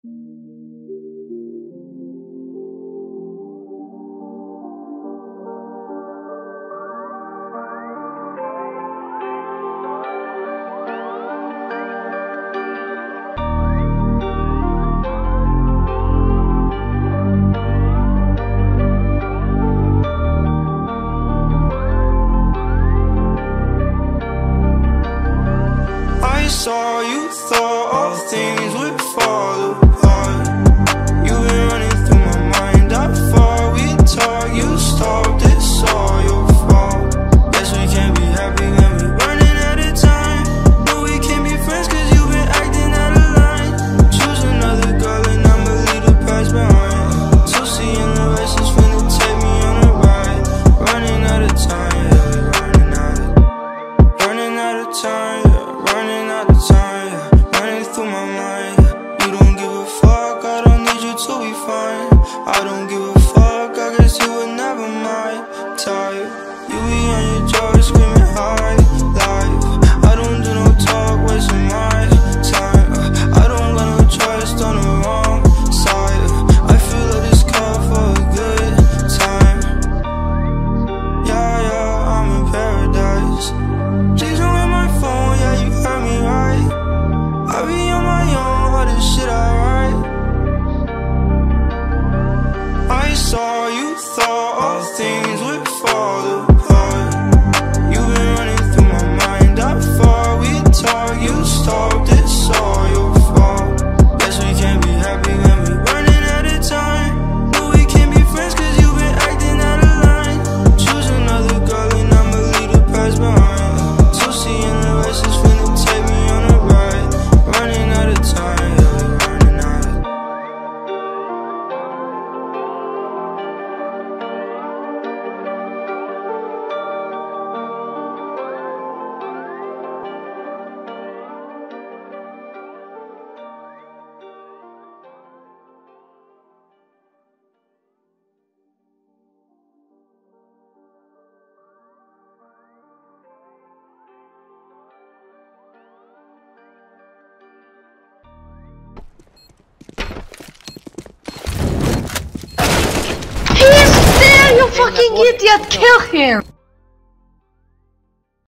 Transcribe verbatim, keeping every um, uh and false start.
Saw you thought all things would fall apart. You've been running through my mind. I thought we'd talk, you stopped, it's all your fault. Guess we can't be happy when we're running out of time. No, we can't be friends cause you've been acting out of line. Choose another girl and I'ma leave the past behind. So seeing the rest is finna take me on a ride. Running out of time, yeah, running out of, running out of time, yeah. Running out of time, yeah. Running through my mind. You don't give a fuck, I don't need you to be fine. I don't give a fuck, I guess you would never mind. Tired, you be on your drugs, screaming high life. I don't do no talk, wasting my time. I don't got no trust on the wrong side. I fill up this cup for a good time. Yeah, yeah, I'm in paradise. Please don't hit my phone, yeah, you heard me right. I be on my own, all this shit I write. I saw you thought all things would fall apart. You've been running through my mind. I thought we'd talk, you stopped, it's all your fault. Guess we can't be happy when we're running out of time. No, we can't be friends cause you've been acting out of line. Choose another girl and I'ma leave the past behind. So seeing the rest is finna take me on a ride. Running out of time, yeah, running out of. You fucking idiot! Kill him!